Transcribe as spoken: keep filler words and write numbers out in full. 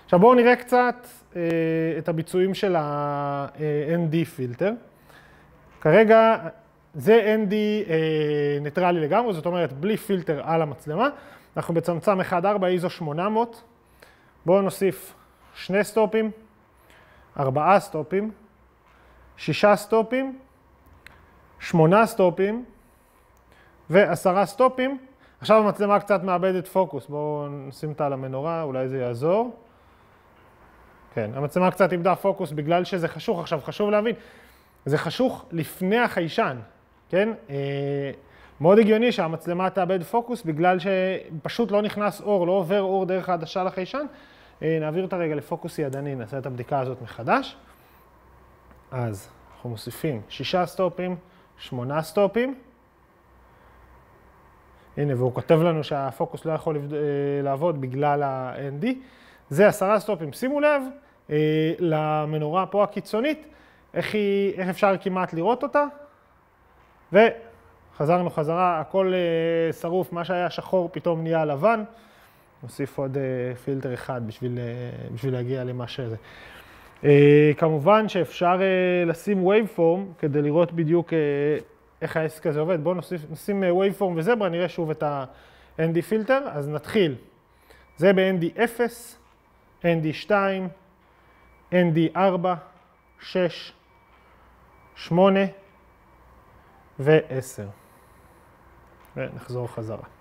עכשיו בואו נראה קצת אה, את הביצועים של ה-אן די פילטר. כרגע זה אן די אה, ניטרלי לגמרי, זאת אומרת בלי פילטר על המצלמה. אנחנו בצמצם אחד נקודה ארבע איזו שמונה מאות. בואו נוסיף שני סטופים, ארבעה סטופים, שישה סטופים, שמונה סטופים ועשרה סטופים. עכשיו המצלמה קצת מאבדת פוקוס. בואו נשים אותה על המנורה, אולי זה יעזור. כן, המצלמה קצת איבדה פוקוס בגלל שזה חשוך. עכשיו חשוב להבין, זה חשוך לפני החיישן, כן? מאוד הגיוני שהמצלמה תאבד פוקוס בגלל שפשוט לא נכנס אור, לא עובר אור דרך העדשה לחיישן. נעביר אותה רגע לפוקוס ידני, נעשה את הבדיקה הזאת מחדש. אז אנחנו מוסיפים שישה סטופים, שמונה סטופים. הנה, והוא כותב לנו שהפוקוס לא יכול לעבוד בגלל ה-אן די. זה עשרה סטופים. שימו לב למנורה פה הקיצונית, איך, היא, איך אפשר כמעט לראות אותה. וחזרנו חזרה, הכל שרוף, מה שהיה שחור פתאום נהיה לבן. נוסיף עוד פילטר אחד בשביל, בשביל להגיע למה שזה. כמובן שאפשר לשים Waveform כדי לראות בדיוק איך העסק הזה עובד. בואו נוסיף, נשים Waveform וזברה, נראה שוב את ה-אן די פילטר. אז נתחיל. זה ב-אן די אפס, אן די שתיים, אן די ארבע, שש, שמונה ו-עשר. ונחזור חזרה.